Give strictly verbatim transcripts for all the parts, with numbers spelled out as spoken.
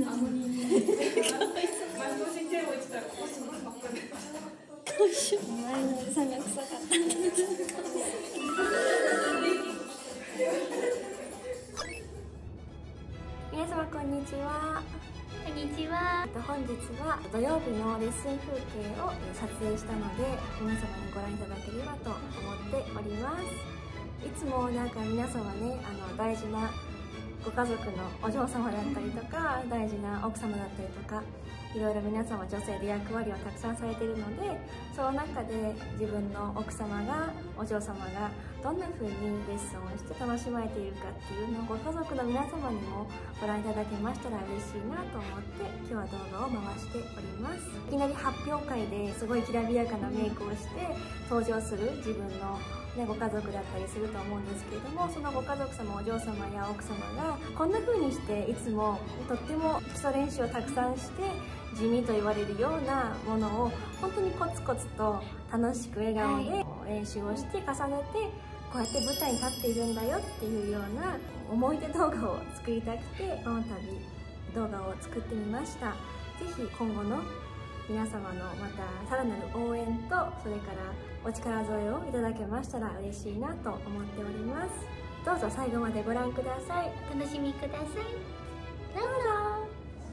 あのに毎年手を置いてたらこうしますばっかり。 前のおじさんが臭かった。皆様こんにちは。 こんにちは。 本日は土曜日のレッスン風景を撮影したので、皆様にご覧いただければと思っております。いつもなんか皆様ね、あの大事なご家族のお嬢様だったりとか、大事な奥様だったりとか、いろいろ皆様女性で役割をたくさんされているので、その中で自分の奥様が、お嬢様がどんな風にレッスンをして楽しまれているかっていうのをご家族の皆様にもご覧いただけましたら嬉しいなと思って今日は動画を回しております。いきなり発表会ですごいきらびやかなメイクをして登場する自分のね、ご家族だったりすると思うんですけれども、そのご家族様、お嬢様や奥様がこんな風にしていつもとっても基礎練習をたくさんして地味と言われるようなものを本当にコツコツと楽しく笑顔で練習をして重ねて、こうやって舞台に立っているんだよっていうような思い出動画を作りたくてこの度動画を作ってみました。ぜひ今後の皆様のまたさらなる応援と、それからお力添えをいただけましたら嬉しいなと思っております。どうぞ最後までご覧ください。 お楽しみください。 どうぞ。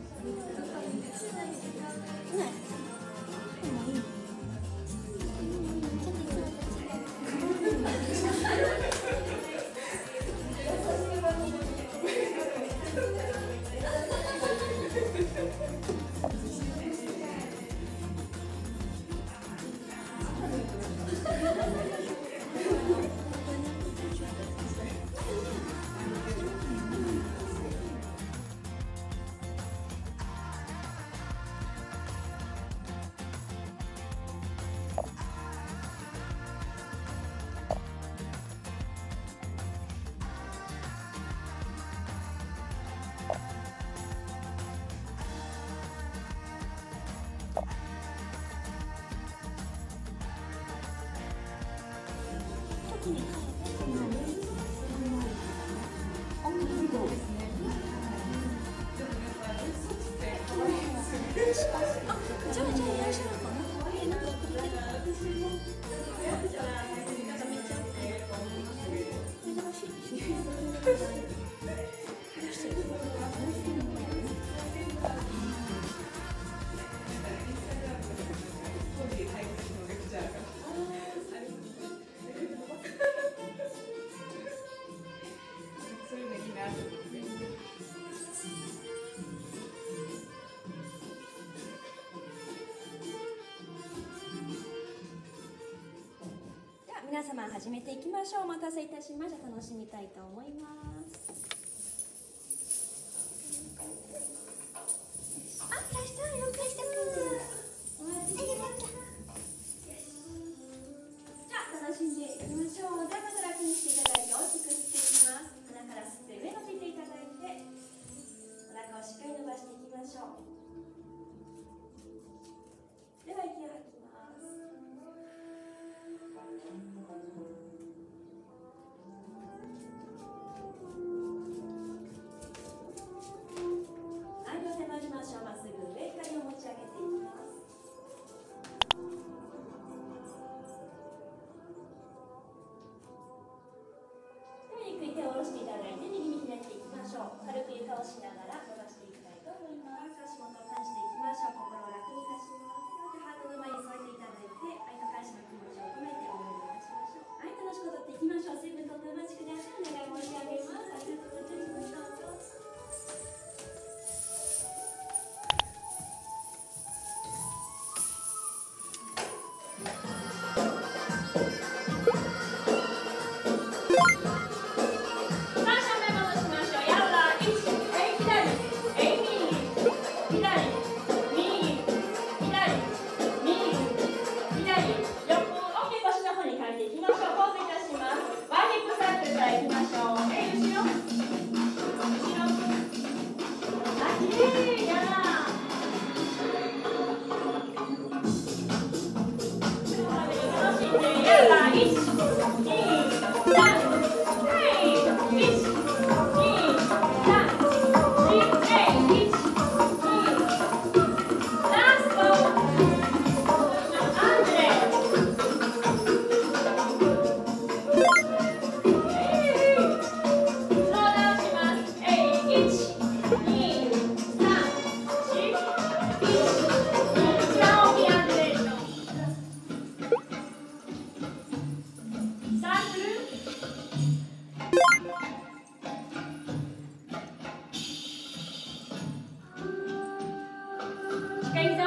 皆様始めていきましょう。お待たせいたしました。楽しみたいと思います。あ、出したよ、出したくん。お待ちしてました。じゃあ楽しんでいきましょう。じゃあまず楽にしていただいて大きく吸っていきます。鼻から吸って上伸びていただいて、お腹をしっかり伸ばしていきましょう。では息を吐きます。まっすぐ上から持ち上げていきます。ではゆっくり手を下ろしていただいて右にひねっていきましょう。軽く床をしながら伸ばしていきたいと思います。足元を感じていきましょう。心を楽に出します。ハートの前に添え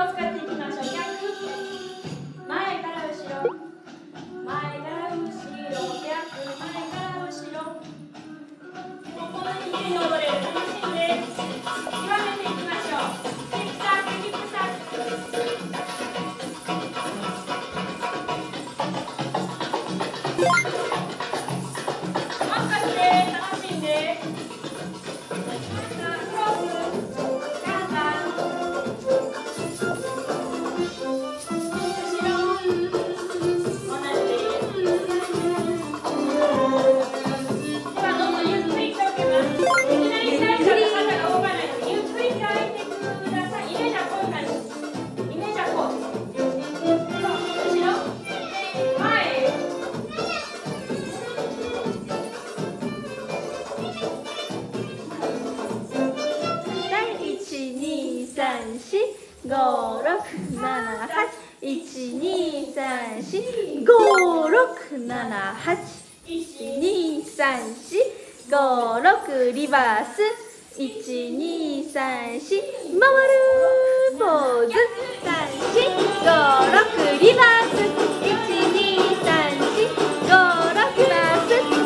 を使っていきましょう。逆、前から後ろ、前から後ろ、逆、前から後ろ。ここにきれいに踊れる、楽しんで極めていきましょう。ヒップサック、ヒップサック。 ご、ろく、なな、はち、いち、に、さん、し、ご、ろく、なな、はち、いち、に、さん、し、ご、ろく、リバース、いち、に、さん、し、回るポーズ、さん、し、ご、ろく、リバース、いち、に、さん、し、ご、ろく、バース。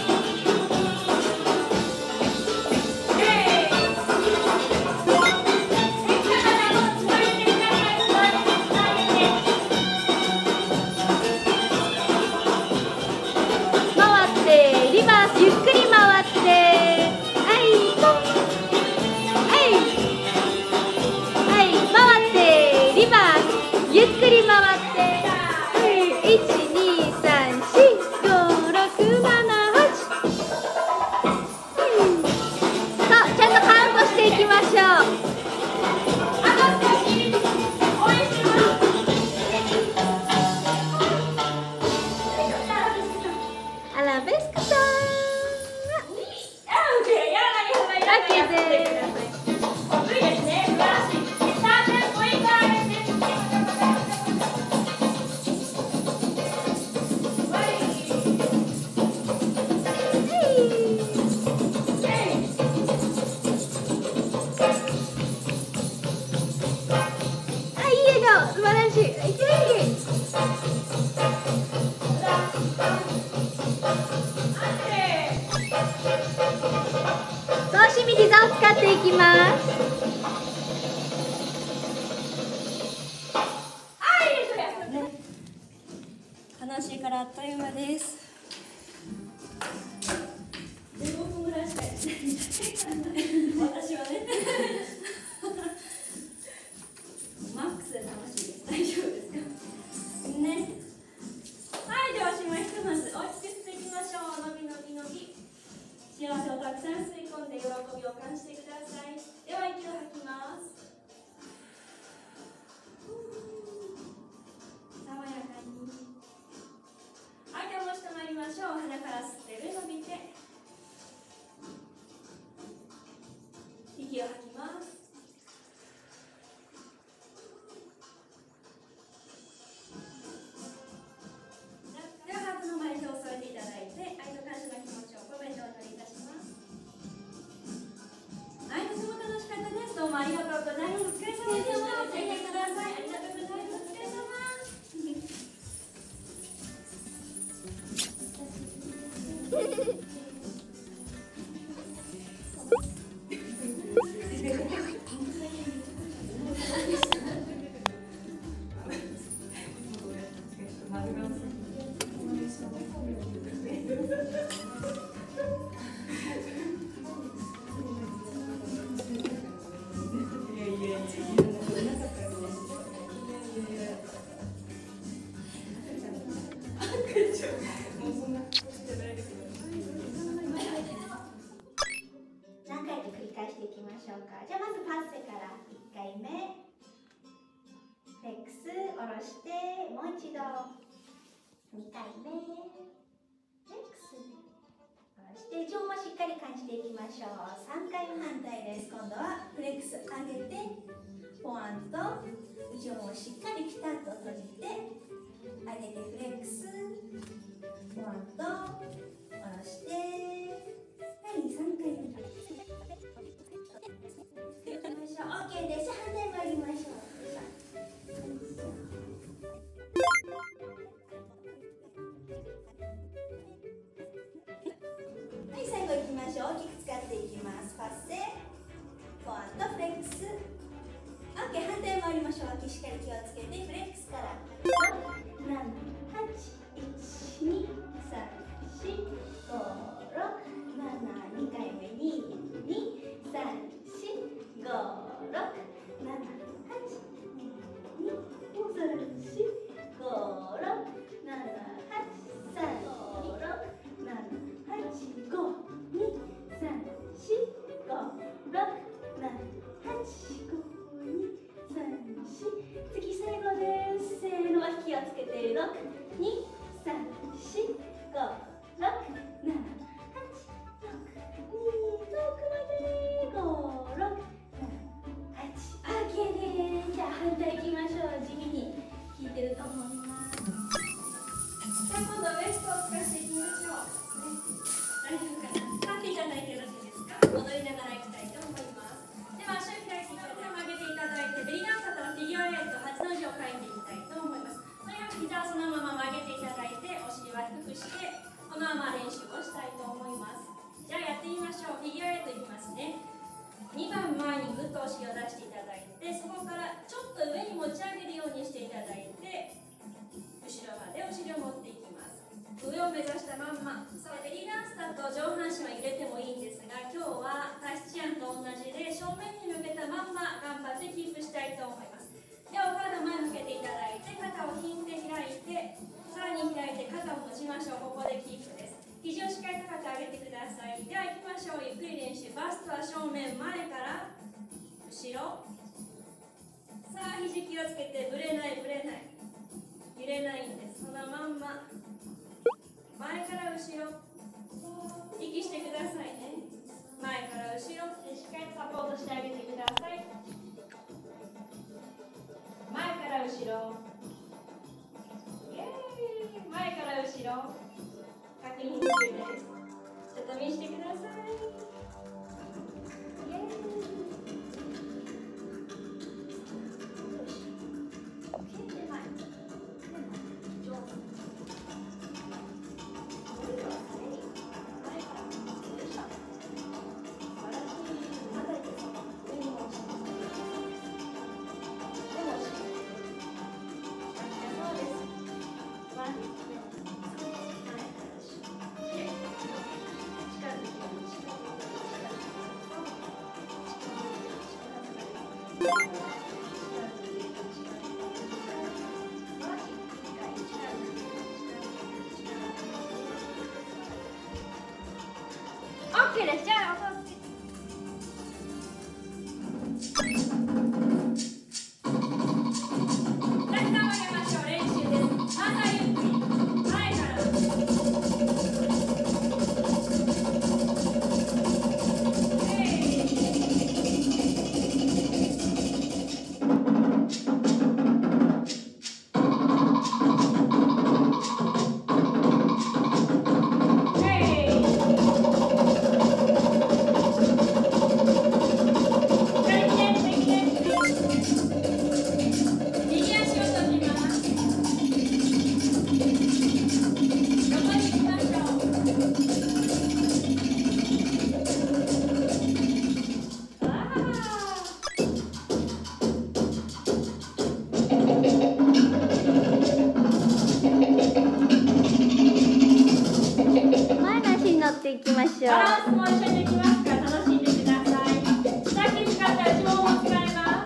ゆっくり回って、はい、ポン、はい、はい、回って、リバース、ゆっくり回って、はい、いち、に、さん、し、ご、ろく、なな、はち、はい、そう、ちゃんとカウントしていきましょう。あと少し、応援します。アラベスクさん。素晴らしい。いけいけ。同心右膝を使っていきます。楽しいからあっという間です。じゅうごふんぐらいしかやってない私はねマックスで楽しいです。大丈夫ですかね。はい、ではしまひとまず落ち着いていきましょう。伸び伸び伸び、幸せをたくさん吸い込んで喜びを感じてください。では息を吐きます。爽やかに。はい、ではもう一度参りましょう。鼻から吸って上伸びて、息を吐きます。ではハートの前に手を添えていただいて、愛と感謝の気持ちを込めてお祈りいたします。はい、とても楽しかったです。どうもありがとうございます。お疲れ様でした。お願いください。ありがとうございます。お疲れ様。何回か繰り返していきましょうか。じゃあまずパッセからいっかいめ、フレックス下ろして、もう一度にかいめ、フレックス下ろして、上もしっかり感じていきましょう。さんかいめ反対です。今度はフレックス上げて、ポワンと上もしっかりピタッと閉じて、上げてフレックス、ポワンと下ろして、はい、さんかいめ。オーケーです。反対回りましょう。 りましょう。脇しっかり気をつけてフレックスからろく、なな、はち、いち、に、さん、し、ご、ろく、なな、にかいめに、に、さん、し、ご、ろく、なな、はち、に、に、さん、し、ご、ろく、なな、はち、さん、ご、ろく、なな、はち、ご、に、さん、し、ご、ろく、なな、はち、ご、に、さん、し、次最後です。せーの、脇気をつけてろく、に、さん、し、ご、ろく、なな、はち、ろく、に、遠くまでご、ろく、なな、はち、オーケーです。じゃあ反対いきましょう。地味に効いてると思います。じゃあ今度ウエストを使っていきましょう、ね、大丈夫かな。立っていただいてよろしいですか。踊りながらいきたいと思います。では足を開いていただいて曲げていただいて、ベリーダンサーとフィギュアエイトはちの字を書いていきたいと思います。とにかく膝をそのまま曲げていただいて、お尻は低くしてこのまま練習をしたいと思います。じゃあやってみましょう。フィギュアエイトいきますね。にばん前にぐっとお尻を出していただいて、そこからちょっと上に持ち上げるようにしていただいて、後ろまでお尻を持っていきます。上を目指したまんま。そう、ベリーダンスだと上半身は入れてもいいんですが、今日はタヒチアンと同じで正面に向けたまんま頑張ってキープしたいと思います。ではお体前向けていただいて、肩を引いて開いて、さらに開いて肩を持ちましょう。ここでキープです。肘をしっかり高く上げてください。では行きましょう。ゆっくり練習。バストは正面、前から後ろ。さあ肘気をつけて、ぶれないぶれない、揺れないんです。そのまんま前から後ろ、息してくださいね。前から後ろでしっかりサポートしてあげてください。前から後ろ、イエーイ、前から後ろ、確認中です。ちょっと見せてください。イエーイ。オッケーです。じゃあお気をつけて。大体曲げましょう。練習です。またゆっくり前からいきましょう。 バランスも一緒にできますから楽しんでください。下筋使ったら内もも使えます。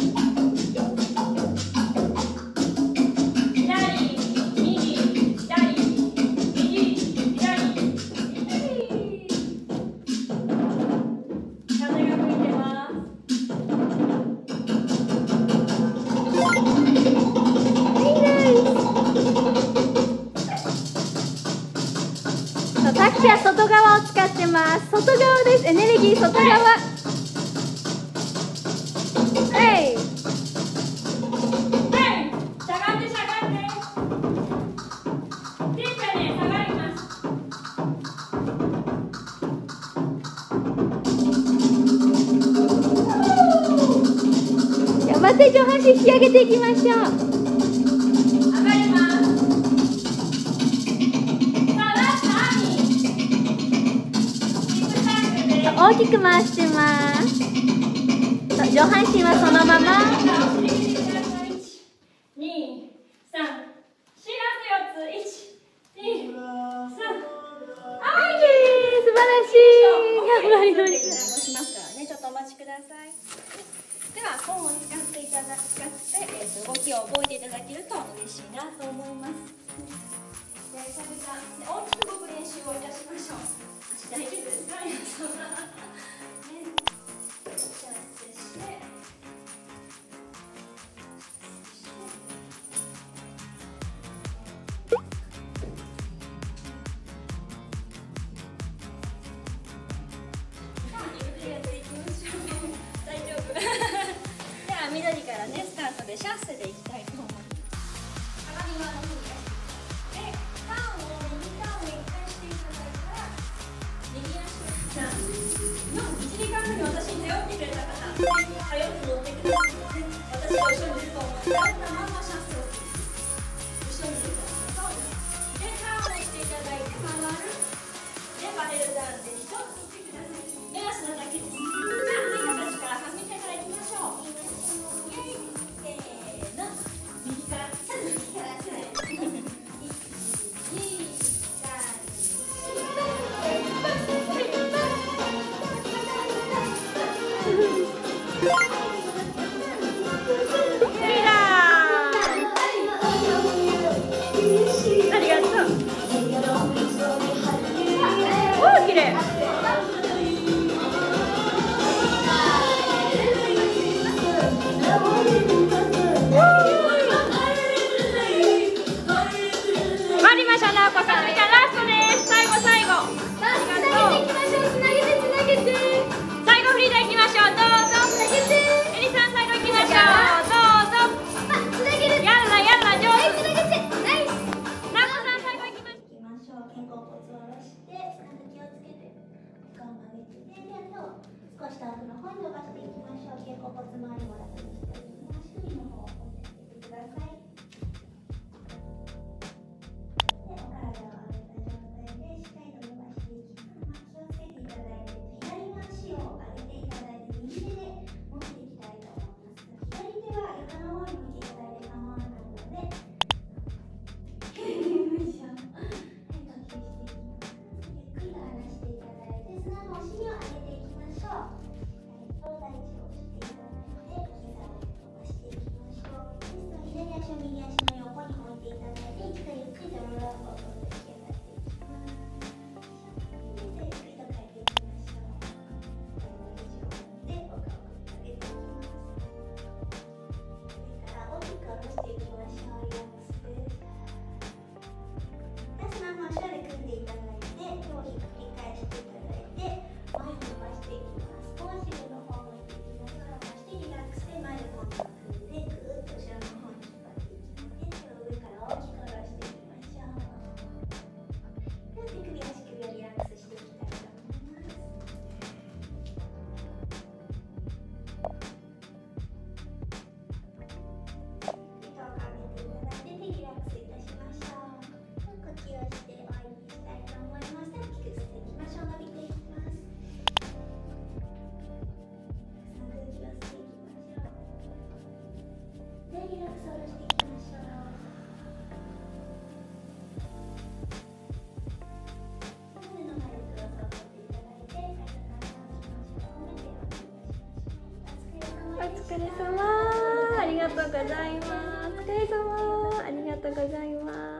左、右、左、右、左、右。風が吹いてます。 タキは外側を使ってます。外側です。エネルギー外側。はい。 はい。しゃがんでしゃがんで。手がね下がります。 頑張って上半身引き上げていきましょう。 上がります。 大きく回してます。 上半身はそのまま。 に、さん、しらせ四つ、いち、に、さん。 はい、素晴らしい。頑張りまししますからね、ちょっとお待ちください。では本を使っていただ使って、えー、と動きを覚えていただけると嬉しいなと思います。で、それが大きく動く練習をいたしましょう。足大丈夫ですか、皆さん。ね、じゃあ失礼して。緑からね、スタートでシャッセでいきたいと思います。鏡側の方に出してで、ターンを右ターンをいっかいしていただいたら右足をじゃあのいちじかんめに私に頼ってくれた方、早く乗ってください。私が後ろにいると思って頼ったままシャッセをする。後ろにいると思う。で、ターンをしていただいて回る。で、バレルダウンで一つ振ってください。目安なだけです。じゃあ、次の形から始めてからいきましょう。 少し遠くの方に伸ばしていきましょう。肩甲骨周りも楽にしておきます。足首の方を持ってみてください。で、お体を上げた状態でしっかりと伸ばしていきます。気をつけていただいて、左の足を上げていただいて、右手で持っていきたいと思います。左手は床の方に向いていただいて構わないので、よいしょ。はい、呼吸していきます。ゆっくりと離していただいて、砂のお尻を上げていきましょう。大地をしていただいて、膝を伸ばしていきましょう。ですので、左足を右足の横に置いていただいて、一度ゆっくりとローラーコートで引き上がっていきます。で、ゆっくりと変えていきましょう。で、お顔を上げていきます。上から大きく下ろしていきましょう。リラックスです。で、そのまま後ろで組んでいただいて、手をひっくり返していただいて、前に伸ばしていきます。少し上の方を向いていきながら、そしてリラックスで前の方に組んで、ぐーっと後ろの方に引っ張っていきます。手を上から大きく下ろしていきましょう。で、手首、足首をリラックスしていきたいと思います。手をかけていただいて、リラックスいたしましょう。呼吸をして終わりにしたいと思います。で、大きく吸っていきましょう。伸びていきます。で、リラックスを下ろしていきましょう。胸の前でクロスを取っていただいて、体を回しましょう。お疲れ様でした。 た。お疲れ様。ありがとうございます。お疲れ様。ありがとうございます。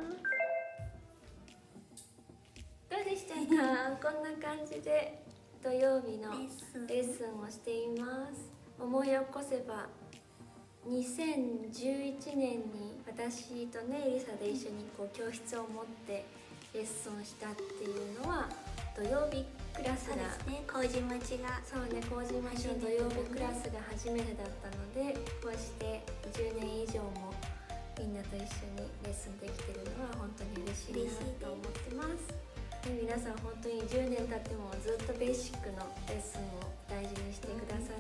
どうでしたか？こんな感じで土曜日のレッスンをしています。思い起こせばにせんじゅういちねんに私とねエリサで一緒にこう教室を持ってレッスンをしたっていうのは土曜日クラスが、 そうですね、麹町がそうね、麹町の土曜日クラスが初めてだったので、こうしてじゅうねん以上もみんなと一緒にレッスンできてるのは本当に嬉しいなと思ってます。で、皆さん本当にじゅうねん経ってもずっとベーシックのレッスンを大事にしてくださって、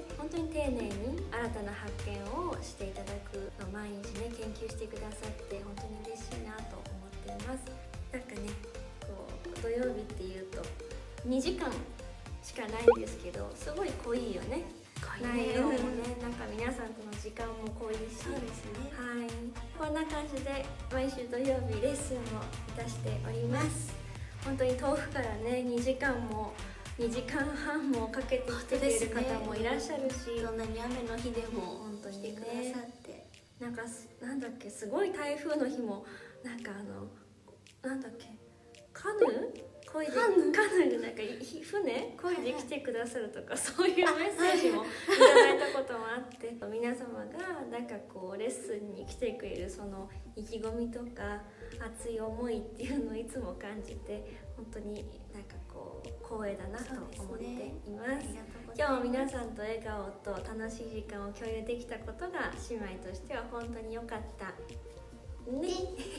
本当に丁寧に新たな発見をしていただくのを毎日ね研究してくださって本当に嬉しいなと思っています。なんかね、こう土曜日っていうとにじかんしかないんですけど、すごい濃いよね。 内容もね、なんか皆さんとの時間も濃いし、 そうですね。 はい、こんな感じで毎週土曜日レッスンをいたしております。本当に遠くからねにじかんもにじかんはんもかけてきてくれる方もいらっしゃるし、 どんなに雨の日でも本当にね来てくださって、 なんかすなんだっけ、すごい台風の日もなんかあのなんだっけ、カヌー漕いでカヌーでなんかひ船漕いで来てくださるとか、そういうメッセージもいただいたこともあって皆様がなんかこうレッスンに来てくれるその意気込みとか熱い思いっていうのをいつも感じて、本当になんかこう光栄だなと思っています。今日も皆さんと笑顔と楽しい時間を共有できたことが姉妹としては本当に良かったね。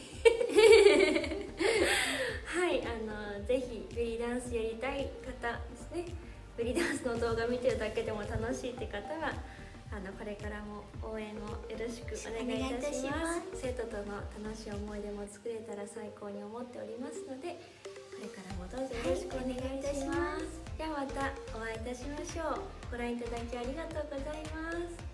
はい、あのぜひベリーダンスやりたい方ですね、ベリーダンスの動画見てるだけでも楽しいって方はあのこれからも応援をよろしくお願いいたします。生徒との楽しい思い出も作れたら最高に思っておりますので、これからもどうぞよろしくお願いいたします。ではまたお会いいたしましょう。ご覧いただきありがとうございます。